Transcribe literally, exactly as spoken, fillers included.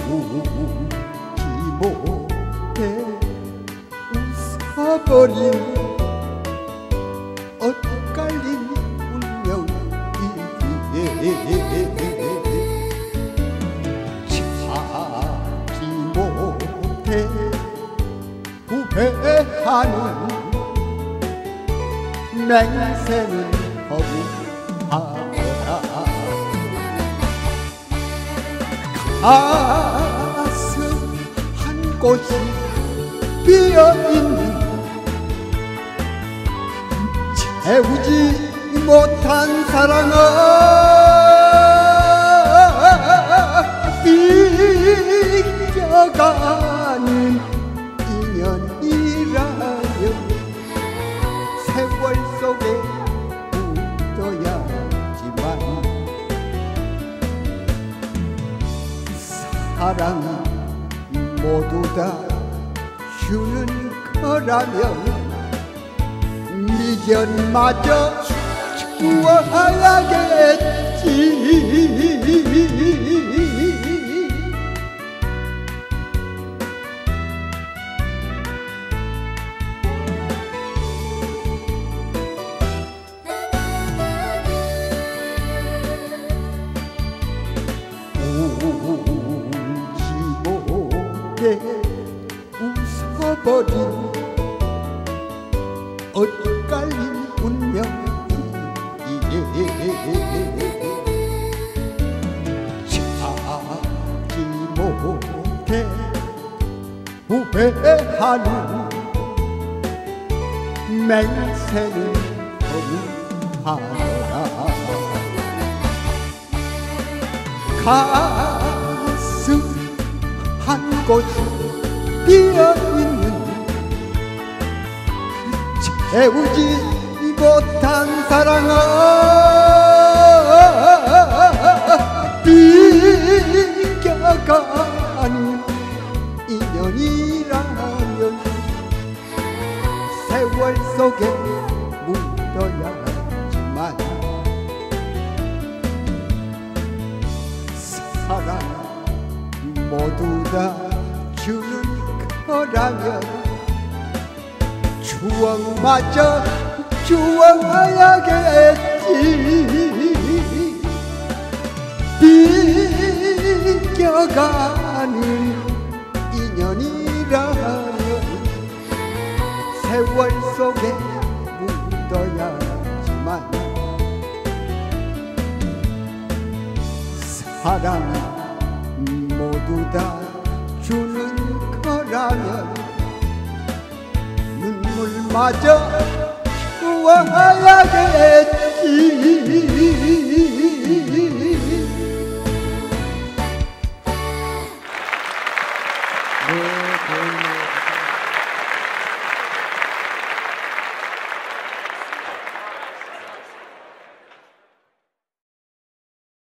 울지 못해 웃어버린 엇갈린 운명이기에 차지 못해 후회하는 맹세는 허무하다. 가슴 한 곳이 비어있는 채우지 못한 사랑은 비껴가는 인연이라면 세월 속에 묻어야지만 사랑은 모두 다 주는 거라면 미련마저 주어야겠지. 울지 못해 웃어버린 엇갈린 운명이기에 차지 못해 후회하는 맹세는 허무하더라. 가슴 한 곳이 비어있는 채우지 못한 사랑은 비껴가는 인연이라면 세월 속에 묻어야지만 사랑 모두 다 주는 거라면 추억마저 주어야겠지. 비껴가는 인연이라면 세월 속에 묻어야지만 사랑 모두 다 주는 거라면 눈물마저 주어야겠지.